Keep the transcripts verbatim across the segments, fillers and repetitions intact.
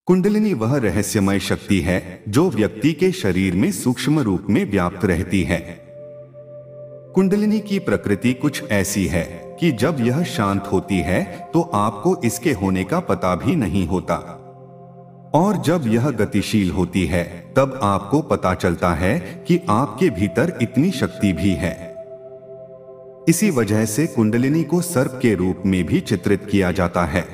कुंडलिनी वह रहस्यमय शक्ति है जो व्यक्ति के शरीर में सूक्ष्म रूप में व्याप्त रहती है। कुंडलिनी की प्रकृति कुछ ऐसी है कि जब यह शांत होती है तो आपको इसके होने का पता भी नहीं होता, और जब यह गतिशील होती है तब आपको पता चलता है कि आपके भीतर इतनी शक्ति भी है। इसी वजह से कुंडलिनी को सर्प के रूप में भी चित्रित किया जाता है।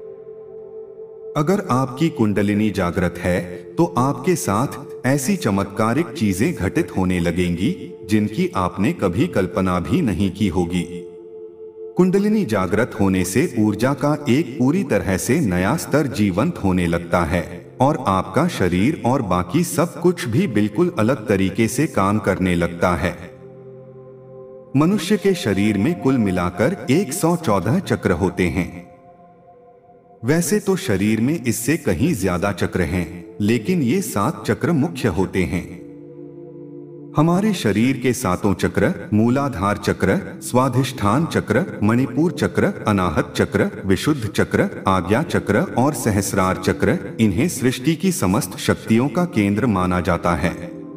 अगर आपकी कुंडलिनी जागृत है तो आपके साथ ऐसी चमत्कारिक चीजें घटित होने लगेंगी जिनकी आपने कभी कल्पना भी नहीं की होगी। कुंडलिनी जागृत होने से ऊर्जा का एक पूरी तरह से नया स्तर जीवंत होने लगता है और आपका शरीर और बाकी सब कुछ भी बिल्कुल अलग तरीके से काम करने लगता है। मनुष्य के शरीर में कुल मिलाकर एक सौ चौदह चक्र होते हैं। वैसे तो शरीर में इससे कहीं ज्यादा चक्र हैं, लेकिन ये सात चक्र मुख्य होते हैं। हमारे शरीर के सातों चक्र मूलाधार चक्र, स्वाधिष्ठान चक्र, मणिपुर चक्र, अनाहत चक्र, विशुद्ध चक्र, आज्ञा चक्र और सहस्रार चक्र, इन्हें सृष्टि की समस्त शक्तियों का केंद्र माना जाता है।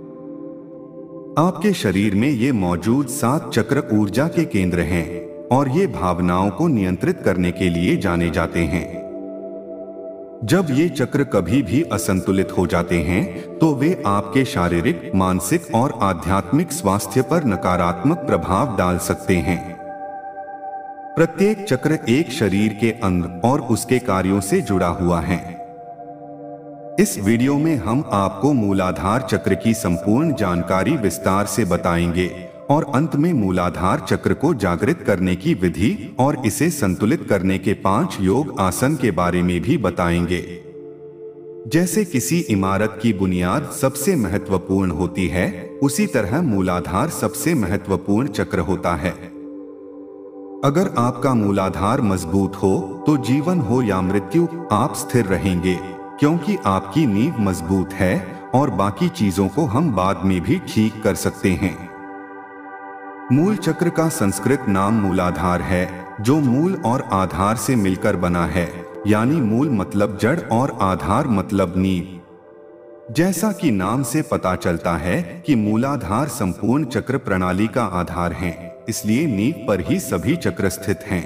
आपके शरीर में ये मौजूद सात चक्र ऊर्जा के केंद्र हैं और ये भावनाओं को नियंत्रित करने के लिए जाने जाते हैं। जब ये चक्र कभी भी असंतुलित हो जाते हैं तो वे आपके शारीरिक, मानसिक और आध्यात्मिक स्वास्थ्य पर नकारात्मक प्रभाव डाल सकते हैं। प्रत्येक चक्र एक शरीर के अंग और उसके कार्यों से जुड़ा हुआ है। इस वीडियो में हम आपको मूलाधार चक्र की संपूर्ण जानकारी विस्तार से बताएंगे और अंत में मूलाधार चक्र को जागृत करने की विधि और इसे संतुलित करने के पांच योग आसन के बारे में भी बताएंगे। जैसे किसी इमारत की बुनियाद सबसे महत्वपूर्ण होती है, उसी तरह मूलाधार सबसे महत्वपूर्ण चक्र होता है। अगर आपका मूलाधार मजबूत हो तो जीवन हो या मृत्यु, आप स्थिर रहेंगे, क्योंकि आपकी नींव मजबूत है और बाकी चीजों को हम बाद में भी ठीक कर सकते हैं। मूल चक्र का संस्कृत नाम मूलाधार है, जो मूल और आधार से मिलकर बना है, यानी मूल मतलब जड़ और आधार मतलब नींव। जैसा कि नाम से पता चलता है कि मूलाधार संपूर्ण चक्र प्रणाली का आधार है, इसलिए नींव पर ही सभी चक्र स्थित हैं।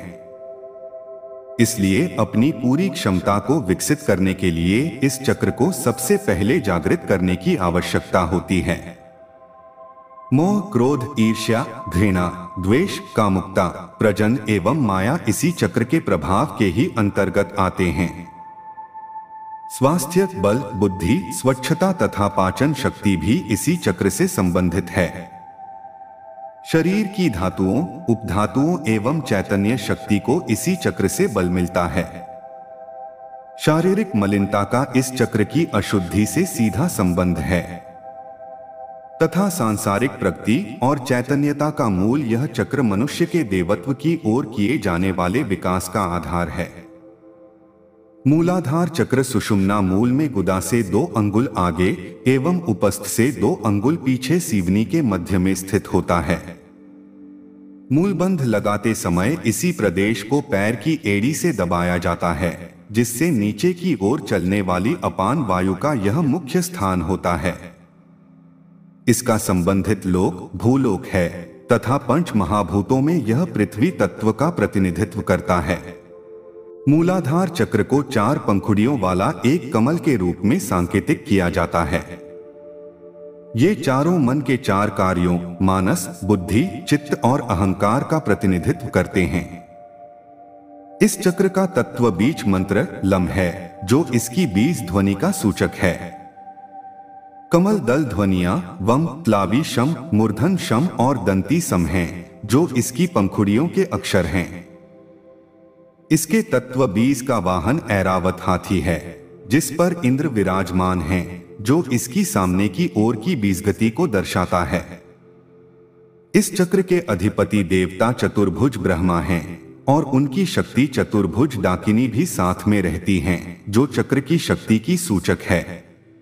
इसलिए अपनी पूरी क्षमता को विकसित करने के लिए इस चक्र को सबसे पहले जागृत करने की आवश्यकता होती है। मोह, क्रोध, ईर्ष्या, घृणा, द्वेष, कामुकता, प्रजन एवं माया इसी चक्र के प्रभाव के ही अंतर्गत आते हैं। स्वास्थ्य, बल, बुद्धि, स्वच्छता तथा पाचन शक्ति भी इसी चक्र से संबंधित है। शरीर की धातुओं, उपधातुओं एवं चैतन्य शक्ति को इसी चक्र से बल मिलता है। शारीरिक मलिनता का इस चक्र की अशुद्धि से सीधा संबंध है तथा सांसारिक प्रगति और चैतन्यता का मूल यह चक्र मनुष्य के देवत्व की ओर किए जाने वाले विकास का आधार है। मूलाधार चक्र सुषुम्ना मूल में गुदा से दो अंगुल आगे एवं उपस्थ से दो अंगुल पीछे सीवनी के मध्य में स्थित होता है। मूलबंध लगाते समय इसी प्रदेश को पैर की एड़ी से दबाया जाता है, जिससे नीचे की ओर चलने वाली अपान वायु का यह मुख्य स्थान होता है। इसका संबंधित लोक भूलोक है तथा पंच महाभूतों में यह पृथ्वी तत्व का प्रतिनिधित्व करता है। मूलाधार चक्र को चार पंखुड़ियों वाला एक कमल के रूप में सांकेतिक किया जाता है। ये चारों मन के चार कार्यों मानस, बुद्धि, चित्त और अहंकार का प्रतिनिधित्व करते हैं। इस चक्र का तत्व बीज मंत्र लम है, जो इसकी बीज ध्वनि का सूचक है। कमल दल ध्वनियां वम, त्लावी शम, मूर्धन शम और दंती सम हैं, जो इसकी पंखुड़ियों के अक्षर हैं। इसके तत्व बीज का वाहन ऐरावत हाथी है, जिस पर इंद्र विराजमान हैं, जो इसकी सामने की ओर की बीजगति को दर्शाता है। इस चक्र के अधिपति देवता चतुर्भुज ब्रह्मा हैं और उनकी शक्ति चतुर्भुज डाकिनी भी साथ में रहती हैं, जो चक्र की शक्ति की सूचक है।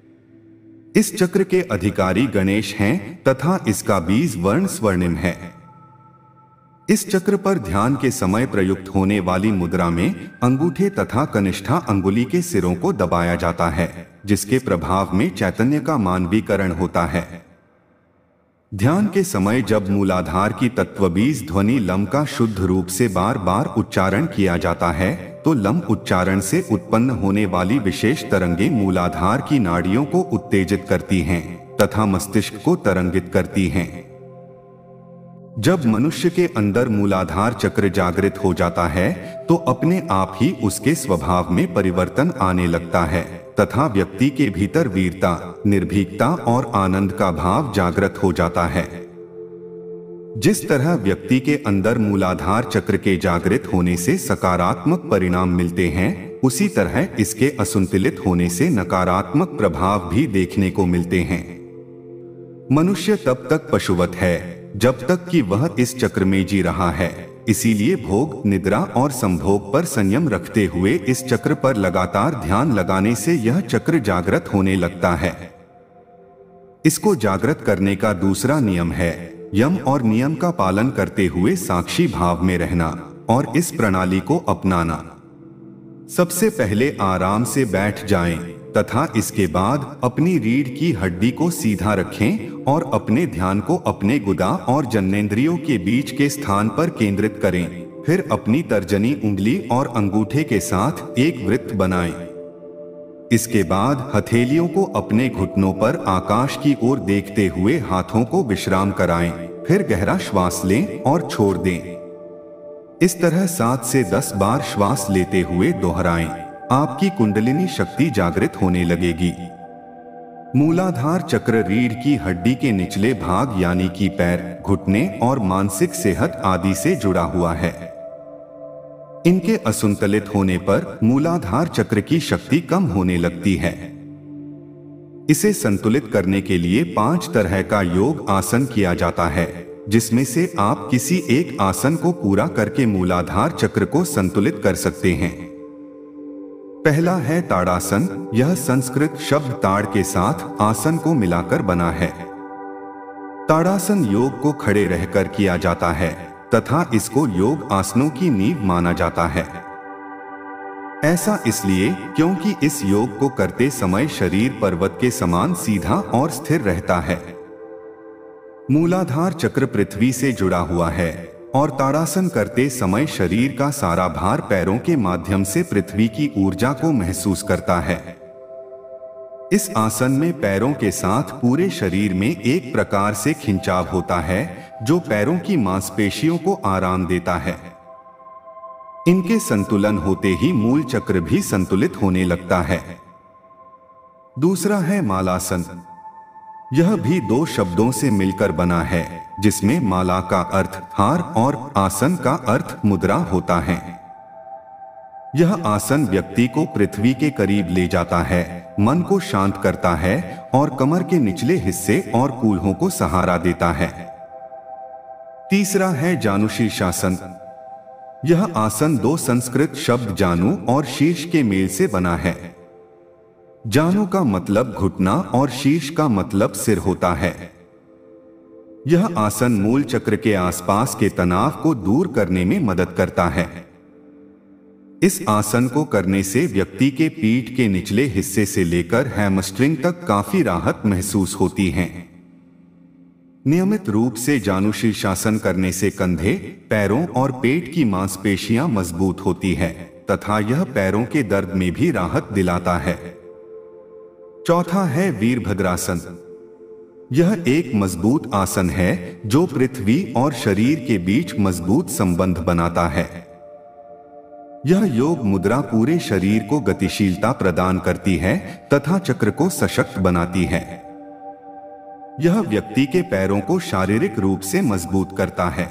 इस चक्र के अधिकारी गणेश हैं तथा इसका बीज वर्ण स्वर्णिम है। इस चक्र पर ध्यान के समय प्रयुक्त होने वाली मुद्रा में अंगूठे तथा कनिष्ठा अंगुली के सिरों को दबाया जाता है, जिसके प्रभाव में चैतन्य का मानवीकरण होता है। ध्यान के समय जब मूलाधार की तत्वबीज ध्वनि लम का शुद्ध रूप से बार बार उच्चारण किया जाता है, तो लम उच्चारण से उत्पन्न होने वाली विशेष तरंगें मूलाधार की नाड़ियों को उत्तेजित करती हैं तथा मस्तिष्क को तरंगित करती हैं। जब मनुष्य के अंदर मूलाधार चक्र जागृत हो जाता है, तो अपने आप ही उसके स्वभाव में परिवर्तन आने लगता है तथा व्यक्ति के भीतर वीरता, निर्भीकता और आनंद का भाव जागृत हो जाता है। जिस तरह व्यक्ति के अंदर मूलाधार चक्र के जागृत होने से सकारात्मक परिणाम मिलते हैं, उसी तरह इसके असंतुलित होने से नकारात्मक प्रभाव भी देखने को मिलते हैं। मनुष्य तब तक पशुवत है जब तक कि वह इस चक्र में जी रहा है। इसीलिए भोग, निद्रा और संभोग पर संयम रखते हुए इस चक्र पर लगातार ध्यान लगाने से यह चक्र जागृत होने लगता है। इसको जागृत करने का दूसरा नियम है यम और नियम का पालन करते हुए साक्षी भाव में रहना और इस प्रणाली को अपनाना। सबसे पहले आराम से बैठ जाएं तथा इसके बाद अपनी रीढ़ की हड्डी को सीधा रखें और अपने ध्यान को अपने गुदा और जनेंद्रियों के बीच के स्थान पर केंद्रित करें। फिर अपनी तर्जनी उंगली और अंगूठे के साथ एक वृत्त बनाएं। इसके बाद हथेलियों को अपने घुटनों पर आकाश की ओर देखते हुए हाथों को विश्राम कराएं। फिर गहरा श्वास लें और छोड़ दें। इस तरह सात से दस बार श्वास लेते हुए दोहराएं। आपकी कुंडलिनी शक्ति जागृत होने लगेगी। मूलाधार चक्र रीढ़ की हड्डी के निचले भाग यानी कि पैर, घुटने और मानसिक सेहत आदि से जुड़ा हुआ है। इनके असंतुलित होने पर मूलाधार चक्र की शक्ति कम होने लगती है। इसे संतुलित करने के लिए पांच तरह का योग आसन किया जाता है, जिसमें से आप किसी एक आसन को पूरा करके मूलाधार चक्र को संतुलित कर सकते हैं। पहला है ताड़ासन। यह संस्कृत शब्द ताड़ के साथ आसन को मिलाकर बना है। ताड़ासन योग को खड़े रहकर किया जाता है तथा इसको योग आसनों की नींव माना जाता है। ऐसा इसलिए क्योंकि इस योग को करते समय शरीर पर्वत के समान सीधा और स्थिर रहता है। मूलाधार चक्र पृथ्वी से जुड़ा हुआ है और ताड़ासन करते समय शरीर का सारा भार पैरों के माध्यम से पृथ्वी की ऊर्जा को महसूस करता है। इस आसन में पैरों के साथ पूरे शरीर में एक प्रकार से खिंचाव होता है, जो पैरों की मांसपेशियों को आराम देता है। इनके संतुलन होते ही मूल चक्र भी संतुलित होने लगता है। दूसरा है मालासन। यह भी दो शब्दों से मिलकर बना है, जिसमें माला का अर्थ हार और आसन का अर्थ मुद्रा होता है। यह आसन व्यक्ति को पृथ्वी के करीब ले जाता है, मन को शांत करता है और कमर के निचले हिस्से और कूल्हों को सहारा देता है। तीसरा है जानुशीर्षासन। यह आसन दो संस्कृत शब्द जानु और शीर्ष के मेल से बना है। जानु का मतलब घुटना और शीर्ष का मतलब सिर होता है। यह आसन मूल चक्र के आसपास के तनाव को दूर करने में मदद करता है। इस आसन को करने से व्यक्ति के पीठ के निचले हिस्से से लेकर हैमस्ट्रिंग तक काफी राहत महसूस होती है। नियमित रूप से जानुशीर्षासन करने से कंधे, पैरों और पेट की मांसपेशियां मजबूत होती है तथा यह पैरों के दर्द में भी राहत दिलाता है। चौथा है वीरभद्रासन। यह एक मजबूत आसन है जो पृथ्वी और शरीर के बीच मजबूत संबंध बनाता है। यह योग मुद्रा पूरे शरीर को गतिशीलता प्रदान करती है तथा चक्र को सशक्त बनाती है। यह व्यक्ति के पैरों को शारीरिक रूप से मजबूत करता है।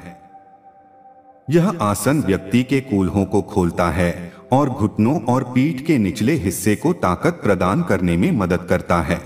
यह आसन व्यक्ति के कूल्हों को खोलता है और घुटनों और पीठ के निचले हिस्से को ताकत प्रदान करने में मदद करता है।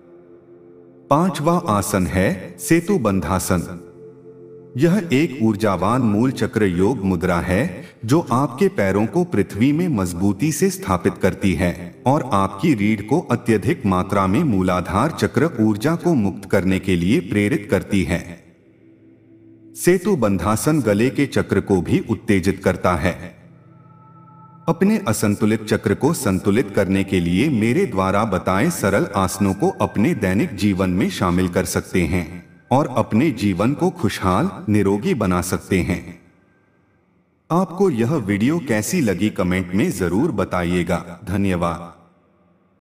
पांचवा आसन है सेतु बंधासन। यह एक ऊर्जावान मूल चक्र योग मुद्रा है जो आपके पैरों को पृथ्वी में मजबूती से स्थापित करती है और आपकी रीढ़ को अत्यधिक मात्रा में मूलाधार चक्र ऊर्जा को मुक्त करने के लिए प्रेरित करती है। सेतु बंधासन गले के चक्र को भी उत्तेजित करता है। अपने असंतुलित चक्र को संतुलित करने के लिए मेरे द्वारा बताए सरल आसनों को अपने दैनिक जीवन में शामिल कर सकते हैं और अपने जीवन को खुशहाल निरोगी बना सकते हैं। आपको यह वीडियो कैसी लगी कमेंट में जरूर बताइएगा। धन्यवाद।